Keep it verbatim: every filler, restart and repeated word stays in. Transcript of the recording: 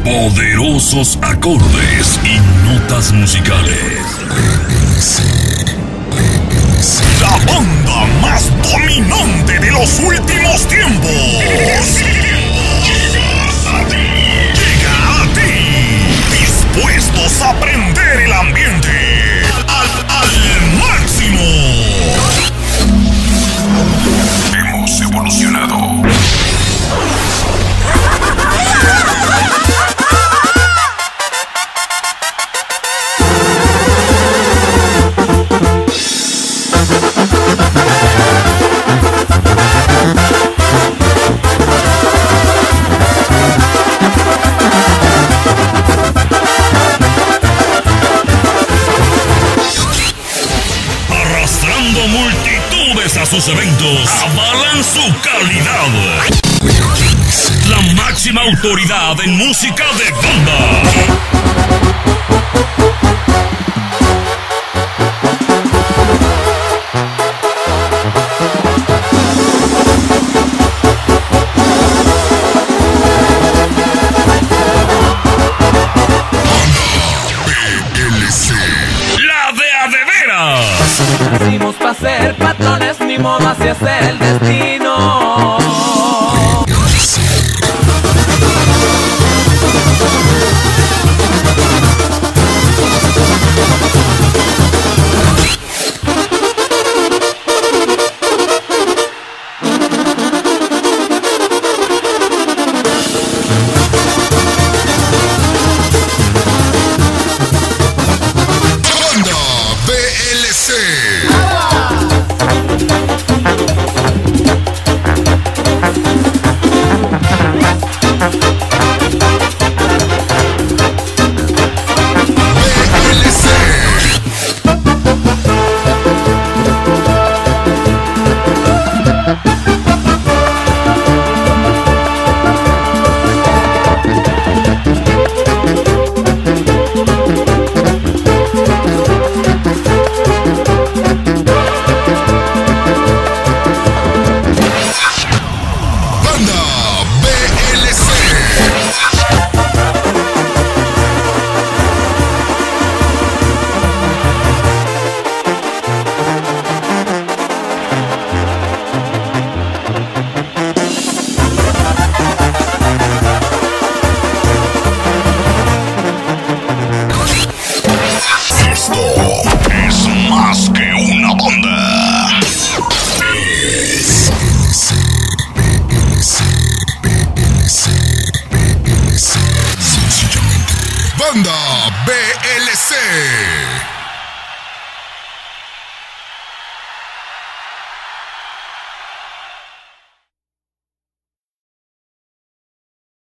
Poderosos acordes y notas musicales. La banda más dominante de los últimos tiempos. Llega a ti. Dispuestos a prender el ambiente al, al máximo. Hemos evolucionado. Arrastrando multitudes a sus eventos, avalan su calidad. La máxima autoridad en música de banda. Nacimos para ser patrones, ni modo, así es el destino. Banda B L C.